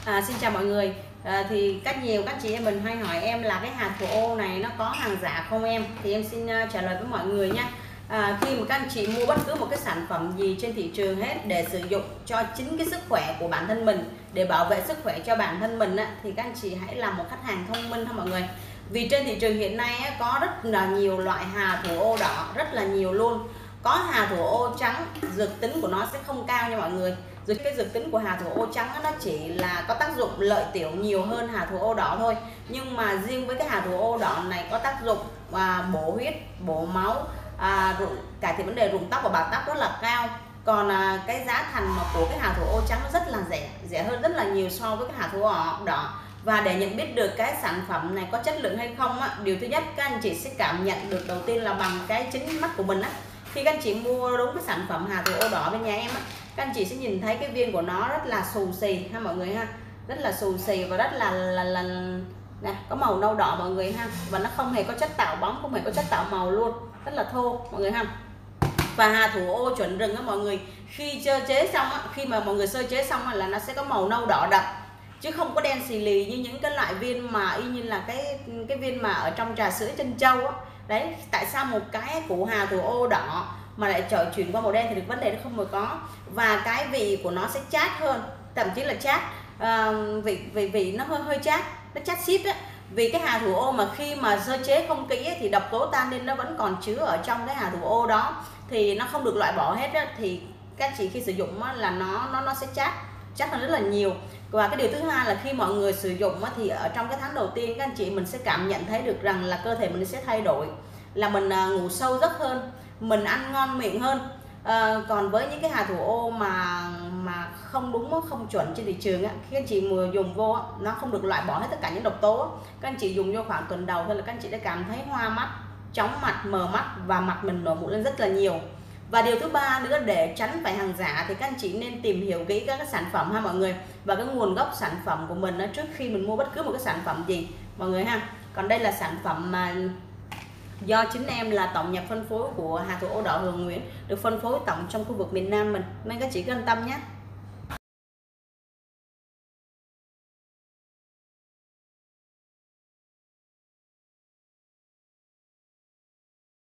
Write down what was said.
Xin chào mọi người. Thì nhiều các chị em mình hay hỏi em là cái hạt thủ ô này nó có hàng giả không em? Thì em xin trả lời với mọi người nha. Khi mà các anh chị mua bất cứ một cái sản phẩm gì trên thị trường hết để sử dụng cho chính cái sức khỏe của bản thân mình, để bảo vệ sức khỏe cho bản thân mình thì các anh chị hãy làm một khách hàng thông minh thôi mọi người. Vì trên thị trường hiện nay có rất là nhiều loại hà thủ ô đỏ, rất là nhiều luôn. Có hà thủ ô trắng, dược tính của nó sẽ không cao nha mọi người. Cái dược tính của hà thủ ô trắng nó chỉ là có tác dụng lợi tiểu nhiều hơn hà thủ ô đỏ thôi. Nhưng mà riêng với cái hà thủ ô đỏ này có tác dụng bổ huyết, bổ máu, cải thiện vấn đề rụng tóc và bạc tóc rất là cao. Còn cái giá thành của cái hà thủ ô trắng nó rất là rẻ hơn rất là nhiều so với cái hà thủ ô đỏ. Và để nhận biết được cái sản phẩm này có chất lượng hay không điều thứ nhất các anh chị sẽ cảm nhận được đầu tiên là bằng cái chính mắt của mình Khi các anh chị mua đúng cái sản phẩm hà thủ ô đỏ bên nhà em các anh chị sẽ nhìn thấy cái viên của nó rất là xù xì ha mọi người ha, rất là xù xì và rất là nè, có màu nâu đỏ mọi người ha, và nó không hề có chất tạo bóng, không hề có chất tạo màu luôn, rất là thô mọi người ha. Và hà thủ ô chuẩn rừng mọi người, khi sơ chế xong khi mà mọi người sơ chế xong là nó sẽ có màu nâu đỏ đậm, chứ không có đen xì lì như những cái loại viên mà y như là cái viên mà ở trong trà sữa trân châu Đấy, tại sao một cái củ hà thủ ô đỏ mà lại trở chuyển qua màu đen thì được vấn đề nó không hề có. Và cái vị của nó sẽ chát hơn, thậm chí là chát, vị nó hơi chát, nó chát xít Vì cái hà thủ ô mà khi mà sơ chế không kỹ thì độc tố tannin nó vẫn còn chứa ở trong cái hà thủ ô đó, thì nó không được loại bỏ hết thì các chị khi sử dụng là nó sẽ chát hơn rất là nhiều. Và cái điều thứ hai là khi mọi người sử dụng thì ở trong cái tháng đầu tiên các anh chị mình sẽ cảm nhận thấy được rằng là cơ thể mình sẽ thay đổi, là mình ngủ sâu giấc hơn, mình ăn ngon miệng hơn. Còn với những cái hà thủ ô mà không đúng, không chuẩn trên thị trường khi anh chị vừa dùng vô nó không được loại bỏ hết tất cả những độc tố. Các anh chị dùng vô khoảng tuần đầu thôi là các anh chị đã cảm thấy hoa mắt, chóng mặt, mờ mắt và mặt mình nổi mụn lên rất là nhiều. Và điều thứ ba nữa, để tránh phải hàng giả thì các anh chị nên tìm hiểu kỹ các cái sản phẩm ha mọi người, và cái nguồn gốc sản phẩm của mình trước khi mình mua bất cứ một cái sản phẩm gì mọi người ha. Còn đây là sản phẩm mà do chính em là tổng nhập phân phối của hà thủ ô đỏ Hường Nguyễn, được phân phối tổng trong khu vực miền Nam mình, nên các chị cứ yên tâm nhé.